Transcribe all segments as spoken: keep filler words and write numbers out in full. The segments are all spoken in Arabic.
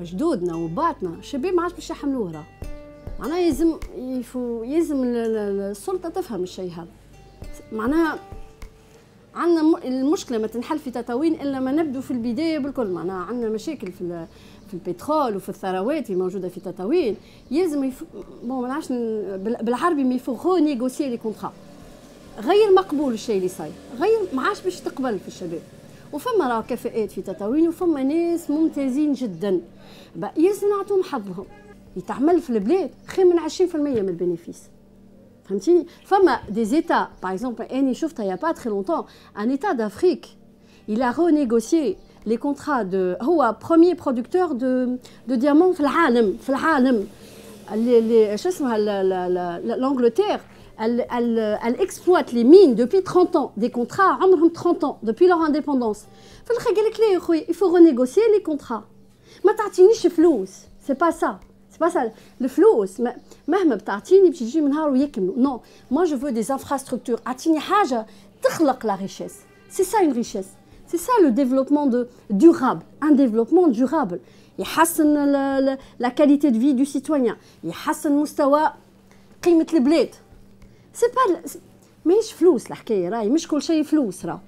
جدودنا وباتنا الشباب ما عادش باش يحملوه راه معناها يلزم يفو يلزم السلطه تفهم الشيء هذا معناها عندنا المشكله ما تنحل في تطاوين الا ما نبدو في البدايه بالكل معناها عندنا مشاكل في في البترول وفي الثروات اللي موجوده في تطاوين يلزم يف... بون ما نعرفش بالعربي مي فو غو نيغوسيي لي كونترا غير مقبول الشيء اللي صاير غير ما عادش باش تقبل في الشباب وفما راه كفاءات في تطاوين وفما ناس ممتازين جدا يلزم نعطوهم حظهم يتعمل في البلاد خير من عشرين بالمئة من البينيفيس فهمتيني فما دي زيتا باغ اكزومبل اني شفتها يا با تري لونتون ان ايتا دافريك il a renégocié les contrats de هو premier producteur de de diamants في العالم في العالم اللي شو اسمها l'Angleterre elle elle elle exploite les mines depuis trente ans des contrats عمرهم trente ans depuis leur indépendance في الاخر قال لك لا يا خويا il faut renégocier les contrats ما تعطينيش فلوس c'est pas ça بس الفلوس مهما بتعطيني باش يجي من نهار ويكملوا نو moi je veux des infrastructures اعطيني حاجه تخلق لا ريشيس c'est ça une richesse c'est ça le développement de durable un développement durable يحسن la qualité de vie du citoyen يحسن مستوى قيمه البلاد c'est pas ماهيش فلوس الحكايه راهي مش كل شيء فلوس راه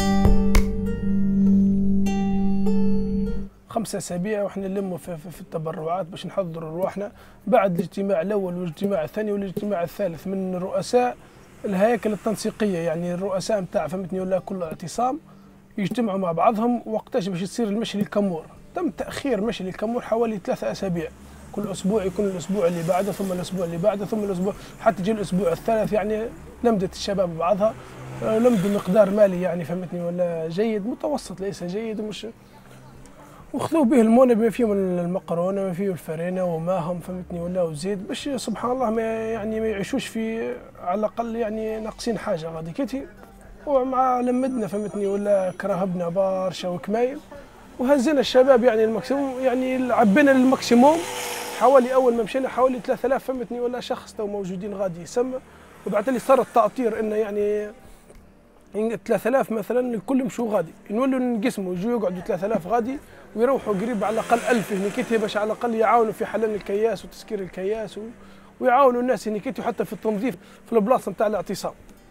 خمسة أسابيع وإحنا نلموا في, في, في التبرعات باش نحضروا رواحنا بعد الاجتماع الأول والاجتماع الثاني والاجتماع الثالث من رؤساء الهياكل التنسيقية يعني الرؤساء نتاع فهمتني ولا كل اعتصام يجتمعوا مع بعضهم وقتاش باش يصير المشي للكمور تم تأخير مشي للكمور حوالي ثلاثة أسابيع كل أسبوع يكون الأسبوع اللي بعده ثم الأسبوع اللي بعده ثم الأسبوع حتى يجي الأسبوع الثالث يعني لمدت الشباب بعضها لمدوا مقدار مالي يعني فهمتني ولا جيد متوسط ليس جيد ومش وخذوا به المونة بما فيهم المقرونه وما فيه الفرينه وماهم فهمتني ولا وزيد باش سبحان الله ما يعني ما يعيشوش في على الاقل يعني ناقصين حاجه غادي كيتي ومع لمدنا فهمتني ولا كرهبنا برشا وكمايل وهزينا الشباب يعني الماكسيموم يعني عبينا للماكسيموم حوالي اول ما مشينا حوالي ثلاثة آلاف فهمتني ولا شخص تو موجودين غادي يسمى وبعد اللي صار التأطير انه يعني ثلاثة آلاف مثلا الكل مشوا غادي نولوا نقسموا يجوا يقعدوا ثلاثة آلاف غادي ويروحوا قريب على الاقل ألف هنيكيتي باش على الاقل يعاونوا في حلل الكياس وتسكير الكياس ويعاونوا الناس هنيكيتي وحتى في التنظيف في البلاصه نتاع الاعتصام.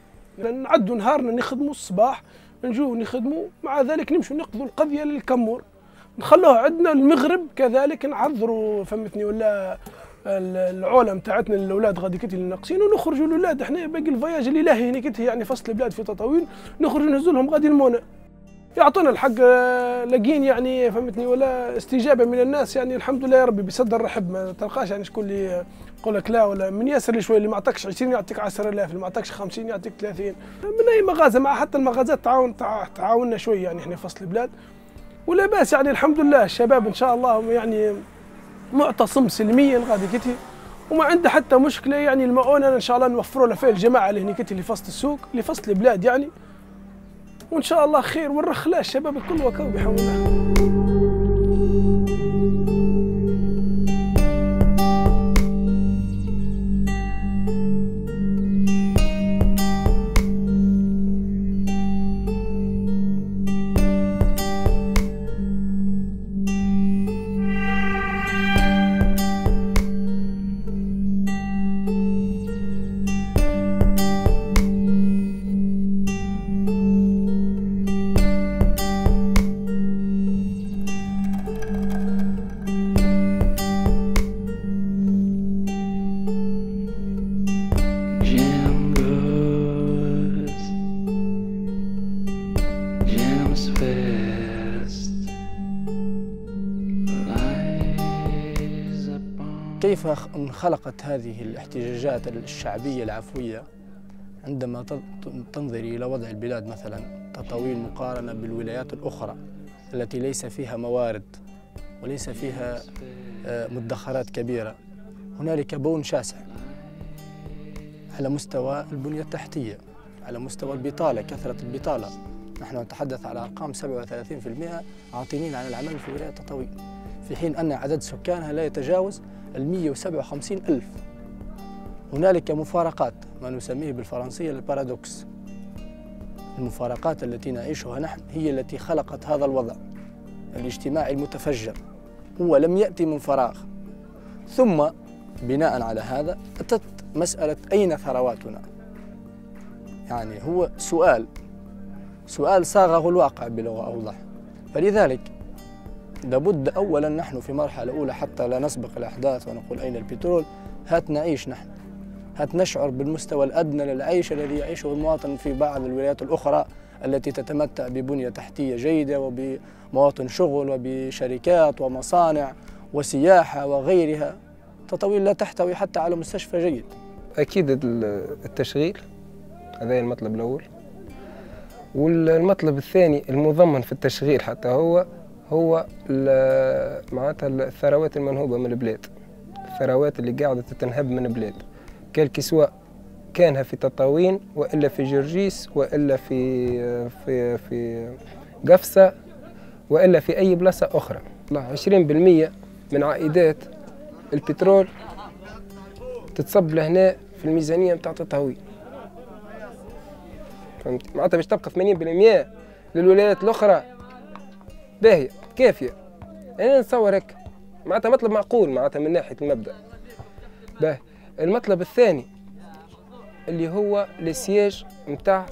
نعدوا نهارنا نخدموا الصباح نجوا نخدموا مع ذلك نمشوا نقضوا القضيه للكمور نخلوها عندنا المغرب كذلك نعذروا فهمتني ولا العوله نتاعتنا للاولاد غادي كيتي اللي ناقصين ونخرجوا الاولاد احنا باقي الفياج اللي لاهي هنيكيتي يعني فصل البلاد في تطاوين نخرجوا نهزوا لهم غادي المونة يعطونا الحق لاقين يعني فهمتني ولا استجابه من الناس يعني الحمد لله يا ربي بصدر رحب ما تلقاش يعني شكون اللي يقول لك لا ولا من ياسر لي شويه اللي ما عطاكش عشرين يعطيك عشرة آلاف اللي ما عطاكش خمسين يعطيك ثلاثين من اي مغازه مع حتى المغازات تعاون تعاوننا شويه يعني احنا فصل البلاد ولا باس يعني الحمد لله الشباب ان شاء الله يعني معتصم سلميا غادي كيتي وما عنده حتى مشكله يعني المؤونه ان شاء الله نوفروا له فيه الجماعه اللي هنيك اللي فصل السوق اللي فصل البلاد يعني وان شاء الله خير ونرخلاه الشباب الكل وكاو بحول الله. كيف انخلقت هذه الاحتجاجات الشعبية العفوية عندما تنظري إلى وضع البلاد مثلا تطاوين مقارنة بالولايات الأخرى التي ليس فيها موارد وليس فيها مدخرات كبيرة. هنالك بون شاسع على مستوى البنية التحتية، على مستوى البطالة، كثرة البطالة. نحن نتحدث على أرقام سبعة وثلاثين بالمئة عاطلين عن العمل في ولاية تطاوين، في حين أن عدد سكانها لا يتجاوز المئة وسبعة وخمسين ألف. هنالك مفارقات، ما نسميه بالفرنسية البارادوكس. المفارقات التي نعيشها نحن هي التي خلقت هذا الوضع الاجتماعي المتفجر هو لم يأتي من فراغ. ثم بناء على هذا أتت مسألة أين ثرواتنا؟ يعني هو سؤال سؤال صاغه الواقع بلغة أوضح. فلذلك لابد أولا نحن في مرحلة أولى حتى لا نسبق الأحداث ونقول أين البترول، هات نعيش نحن، هات نشعر بالمستوى الأدنى للعيش الذي يعيشه المواطن في بعض الولايات الأخرى التي تتمتع ببنية تحتية جيدة وبمواطن شغل وبشركات ومصانع وسياحة وغيرها. تطاوين لا تحتوي حتى على مستشفى جيد. أكيد التشغيل، هذا المطلب الأول. والمطلب الثاني المضمن في التشغيل حتى هو هو معناتها الثروات المنهوبة من البلاد، الثروات اللي قاعدة تتنهب من البلاد، كالكي سواء كانها في تطاوين وإلا في جرجيس وإلا في في في قفصة وإلا في أي بلاصة أخرى. عشرين بالمئة من عائدات البترول تتصب لهنا في الميزانية متاع تطاوين. فهمت؟ معناتها باش تبقى ثمانين بالمئة للولايات الأخرى باهية كافية. أنا نتصور هيك، معناتها مطلب معقول معناتها من ناحية المبدأ. باهي. المطلب الثاني اللي هو السياج متاع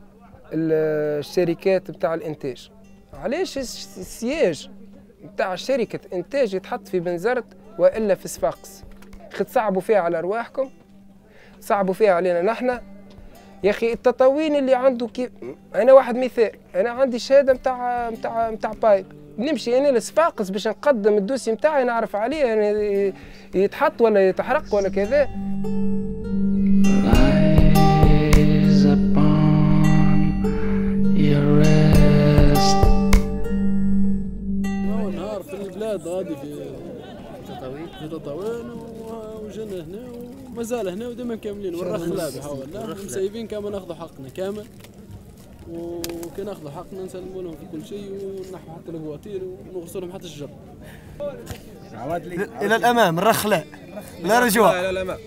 الشركات متاع الإنتاج. علاش السياج متاع شركة إنتاج يتحط في بنزرت وإلا في صفاقس؟ خد صعبوا فيها على أرواحكم، صعبوا فيها علينا نحن. يا أخي التطاوين اللي عنده كيف، أنا واحد مثال، أنا عندي شهادة متاع متاع متاع بايب، نمشي أنا لصفاقس باش نقدم الدوسي متاعي نعرف عليه يعني يتحط ولا يتحرق ولا كذا. أول نهار في البلاد غادي في تطاوين في تطاوين وجينا هنا ومازال هنا وديما مكملين والرخ لا بحاول مسيبين كما ناخذوا حقنا كامل، وكي ناخذوا حقنا نسلموا لهم في كل شيء ونحو حتى الفواتير ونغسلوا لهم حتى الشجر. إلى الأمام الرخ لا لا رجوع. إلى الأمام.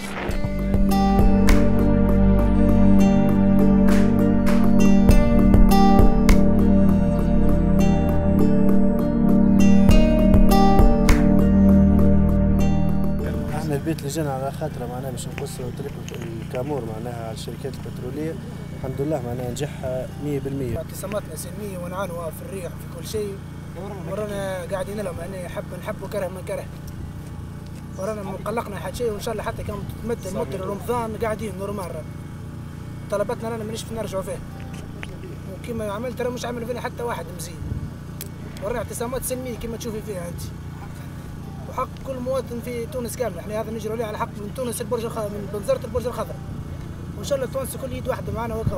البيت اللي جينا على خاطره معناها باش نقصوا طريق الكامور معناها على الشركات البتروليه، الحمد لله معناها نجحها مية بالمية. اعتصاماتنا سلميه ونعانوا في الريح في كل شيء، ورانا قاعدين لهم يعني حب نحب وكره من كره، ورانا مقلقنا حد شيء، وان شاء الله حتى كان تمد مدة رمضان قاعدين نورمال. طلباتنا رانا مانيش في نرجعوا فيه، وكما عملت ترى مش عامل فينا حتى واحد مزيد، ورانا اعتصامات سلميه كما تشوفي فيها انت، وحق كل مواطن في تونس كامل. احنا هذا نجروا عليه على حق من تونس البرج الخ... من بنزرت البرج الخضراء، وان شاء الله التونسي كل يد واحده معنا وكاو.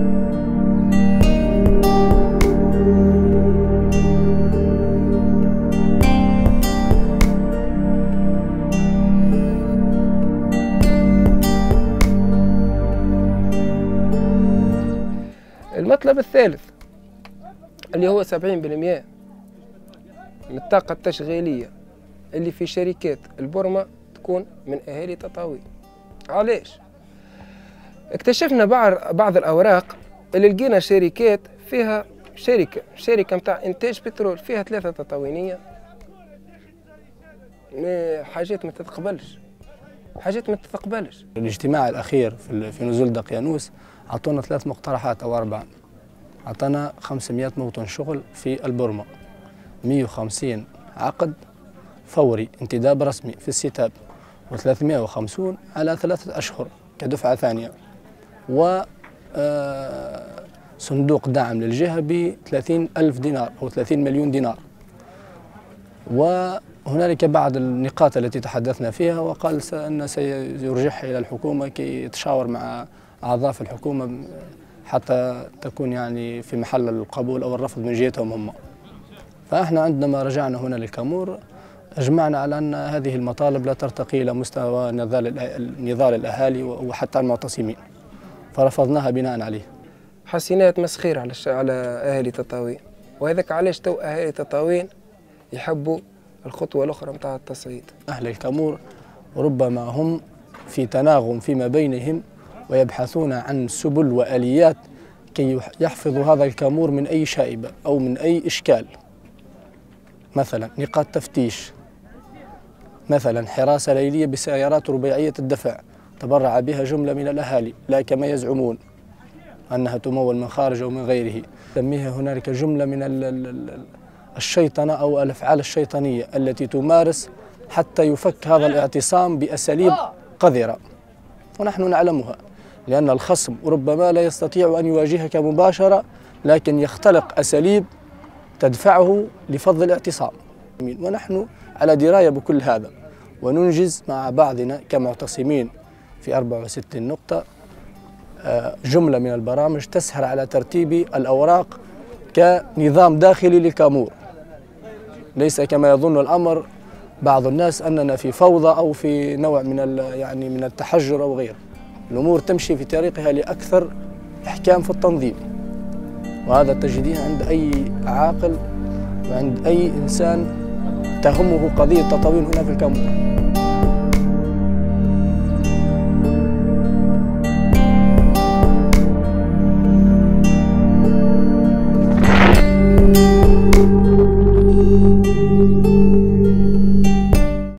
المطلب الثالث اللي هو سبعين بالمئة من الطاقة التشغيلية اللي في شركات البورما تكون من أهالي تطاوين. علاش؟ اكتشفنا بعض بعض الأوراق اللي لقينا شركات فيها شركة شركة متاع إنتاج بترول فيها ثلاثة تطاوينية، حاجات ما تتقبلش، حاجات ما تتقبلش. الاجتماع الأخير في في نزول دقيانوس عطونا ثلاث مقترحات أو أربعة. عطانا خمسمئة موطن شغل في البورما، مئة وخمسين عقد فوري انتداب رسمي في الستاب، وثلاثمئة وخمسين على ثلاثة أشهر كدفعة ثانية، و صندوق دعم للجهة ب ثلاثين ألف دينار أو ثلاثين مليون دينار. وهنالك بعض النقاط التي تحدثنا فيها، وقال أن سيرجعها إلى الحكومة كي يتشاور مع أعضاء في الحكومة حتى تكون يعني في محل القبول أو الرفض من جهتهم هم. فإحنا عندما رجعنا هنا للكامور أجمعنا على أن هذه المطالب لا ترتقي إلى مستوى نضال الأهالي وحتى المعتصمين، فرفضناها بناء عليه. حسينات مسخير على على أهالي تطاوين، وهذاك علاش تو أهالي تطاوين يحبوا الخطوة الأخرى متاع التصعيد. أهل الكامور ربما هم في تناغم فيما بينهم ويبحثون عن سبل وآليات كي يحفظوا هذا الكامور من أي شائبة أو من أي إشكال. مثلا نقاط تفتيش، مثلا حراسة ليلية بسيارات ربيعية الدفع تبرع بها جملة من الأهالي لا كما يزعمون أنها تمول من خارج أو من غيره. تسميها هنالك جملة من الشيطنة أو الأفعال الشيطانية التي تمارس حتى يفك هذا الاعتصام بأساليب قذرة، ونحن نعلمها، لأن الخصم ربما لا يستطيع أن يواجهك مباشرة، لكن يختلق أساليب تدفعه لفض الاعتصام. ونحن على دراية بكل هذا، وننجز مع بعضنا كمعتصمين في أربعة وستين نقطة جملة من البرامج تسهر على ترتيب الأوراق كنظام داخلي لكامور، ليس كما يظن الأمر بعض الناس أننا في فوضى أو في نوع من يعني من التحجر أو غيره. الأمور تمشي في طريقها لأكثر إحكام في التنظيم، وهذا تجديه عند أي عاقل وعند أي إنسان تهمه قضية تطاوين هنا في الكامور.